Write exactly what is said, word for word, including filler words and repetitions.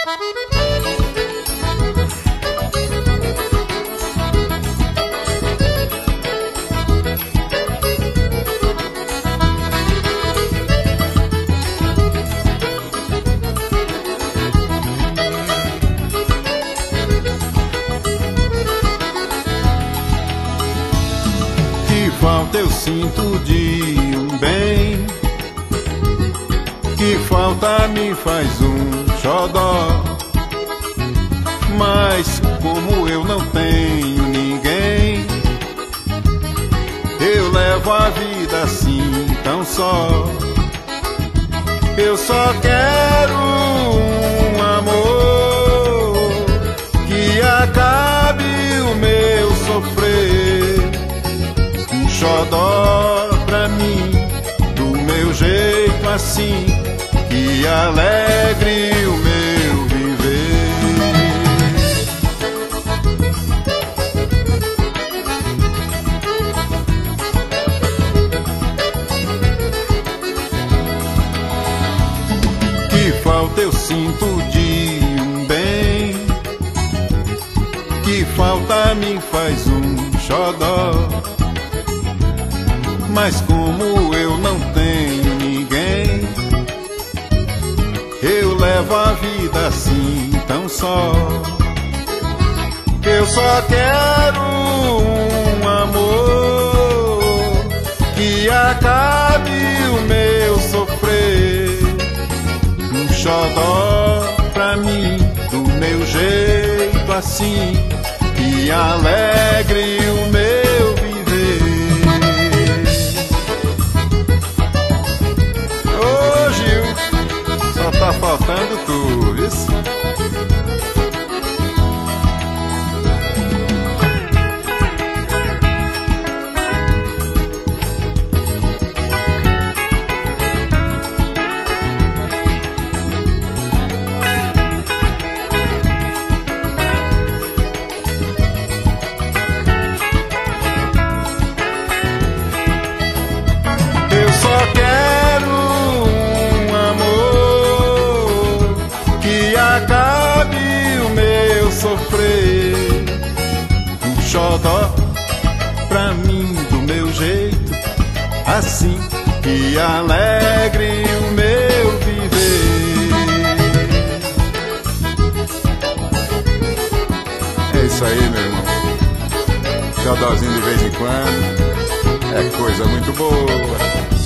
Falta eu sinto de um bem, que falta me faz um xodó. Mas como eu não tenho ninguém, eu levo a vida assim tão só. Eu só quero um amor que acabe o meu sofrer, xodó pra mim, do meu jeito assim, que alegre o meu viver. Que falta eu sinto de um bem, que falta me faz um xodó. Mas como eu não tenho ninguém, eu levo a vida assim tão só. Eu só quero um amor que acabe o meu sofrer, um xodó pra mim, do meu jeito assim, que alegre o meu viver. Tá faltando tu, isso? Eu só quero acabe o meu sofrer, um xodó pra mim, do meu jeito assim, que alegre o meu viver. É isso aí, meu irmão. Xodózinho de vez em quando é coisa muito boa.